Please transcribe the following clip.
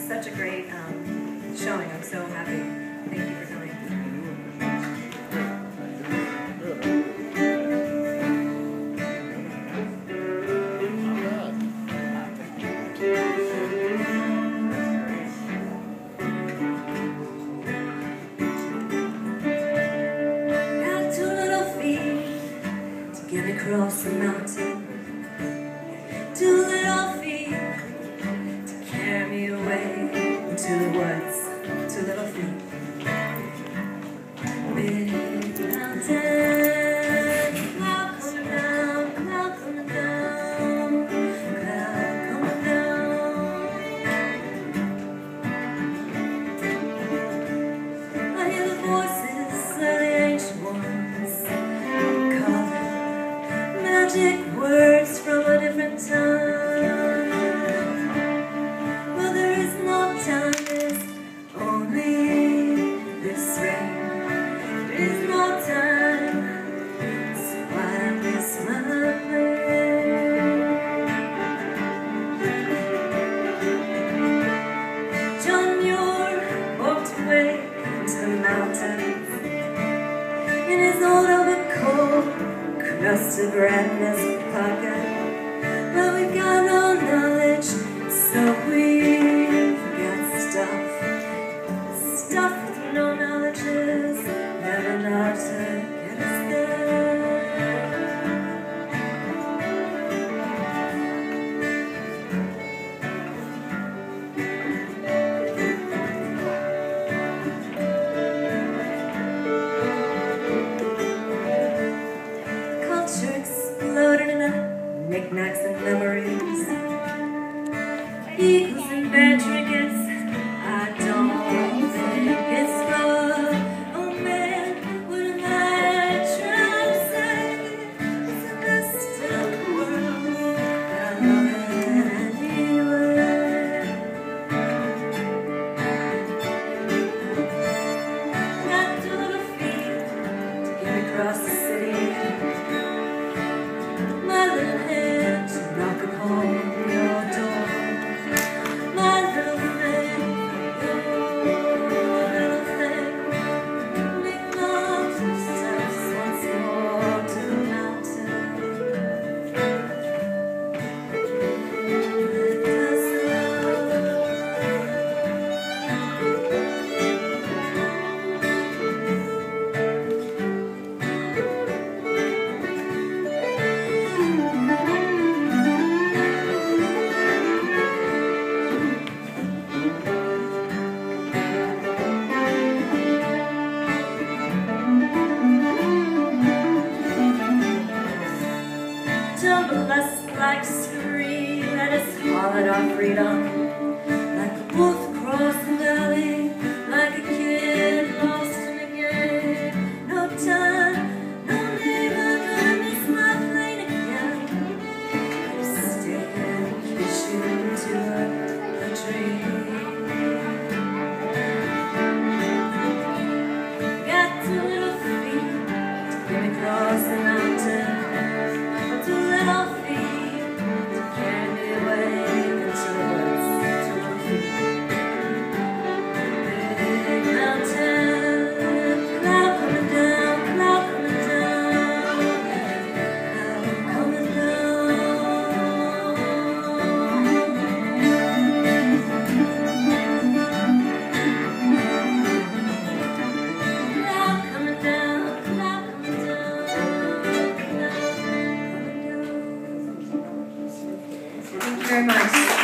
such a great showing. I'm so happy. Thank you for coming. Got 2 little feet to get across the mountain. 2 little feet to carry me away into the woods. 2 little feet. Big mountain, cloud coming down, cloud coming down, cloud coming down. I hear the voices of the ancient ones calling magic words from a different time. Well, there is no time, there's only this rain. There is no time, so I miss my plane. John Muir walked away to the mountains in his old overcoat, crusted redness pocket. But we've got no knowledge, so we forget stuff. Stuff with no knowledge is never enough to get us there. Culture exploded in a knickknacks and memories, eagles and bad trinkets. I don't think it's love. Oh man, what am I trying to say? It's the best of the world, I love it anyway. Got 2 little feet to get across the city. My little hand to knock upon your door. My little thing, your little thing, make love to steps once more to the mountain. Let us tumble us like scream, let us haul at our freedom. Like a wolf across the valley, like a kid lost in a game. No time, no neighbor, gonna miss my plane again. I'll stay and kiss you into a dream. Got 2 little feet to get across the mountain. 2 little feet to carry me away into the woods. 2 little feet. Big mountain, cloud coming down, cloud coming down, cloud coming down. Cloud coming down, cloud coming down, cloud coming down. Thank you very much.